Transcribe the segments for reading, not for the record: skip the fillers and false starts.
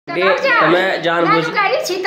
मैं जानबूझ के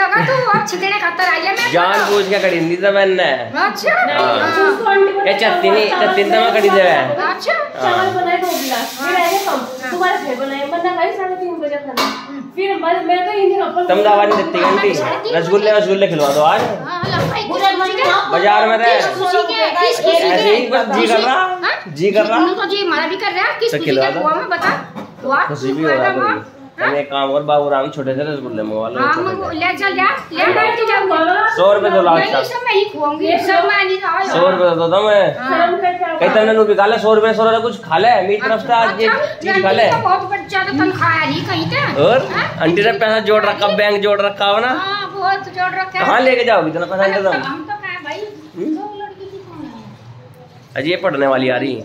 कड़ी दी था मैंने। अच्छा ये चत्ती तो मैं कड़ी दे अच्छा चावल बनाए 2 गिलास फिर आए कम दोबारा फिर बनाए मैंने खाई 3:30 बजे खाना फिर मैं तो इन्हीं अपन तुम दवा नहीं देती घंटी रसगुल्ले खिलवा दो आज बाजार में रहे ऐसे ही बस जी कर रहा तो जी हमारा भी कर रहा है किस खिलवा दो बता खुशी भी हो रहा है हम एक काम और बाबू राम छोटे से रसगुल्ले मंगवा लो ले चल जा ले 100 रुपए दो लाख का सब मैं ही खुआऊंगी सब मैं नहीं खाऊंगी 100 रुपए दो दो मैं कई तमने नु निकाले 100 रुपए कुछ खा ले मेरी तरफ से आज ये चीज खा ले बहुत बच्चा तो तनख्वाह है कहीं पे और आंटी ने पैसा जोड़ रखा बैंक जोड़ रखा हो ना हां बहुत जोड़ रखा है कहां लेके जाओगे इतना पैसा तुम हम तो कहां भाई दो लड़की की कौन है अजी ये पढ़ने वाली आ रही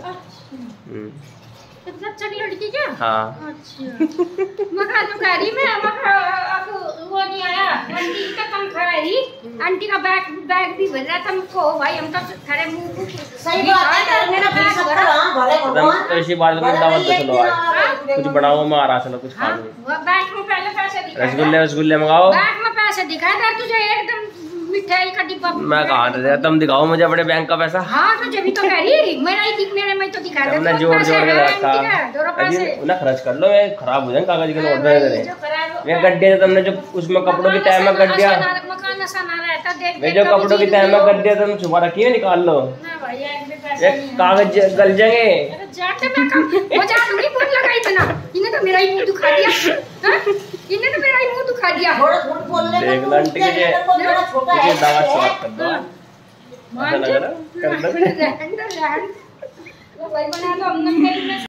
कितना अच्छा लड़की क्या हां अच्छा मखा दुकारी में मखा वो नहीं आया आंटी का तनख्वाह है आंटी का बैग भी भर रहा तुमको भाई हम तो खड़े मुंह सही बात है मेरा बैग भरा भले भगवान तो इसी बात में दावत दे चलो आज कुछ बनाओ मैं आ रहा चलो कुछ खा लो बैग में पहले पैसे दिखा रसगुल्ले मंगाओ बैग में पैसे दिखा दे तुझे एकदम मिठाई का डिब्बा मैं कहा था तुम दिखाओ मुझे अपने बैंक का पैसा हाँ तो जब भी तो कह रही मेरा ही दिख मेरे में तो दिखा दे हमने जोड़ के रखा अजी उन्हें खर्च कर लो मैं खराब हो जाए कागज के नोट दे दे ये गड्ढे तुमने जो उसमें कपड़ों की तह में गड्ढिया मैं जो कपड़ों की तह में गड्ढिया तुम छुपा रखी है निकाल लो ये कागज गल जाएंगे इन्हें तो मेरा ही मुंह दुखा दिया इन्हें तो मेरा ही मुंह दुखा दिया थोड़ा झूठ बोलने देख लो आंटी के छोटा है दावा स्वाद कर दो ऐसा लग रहा कर दो भाई बना दो हमने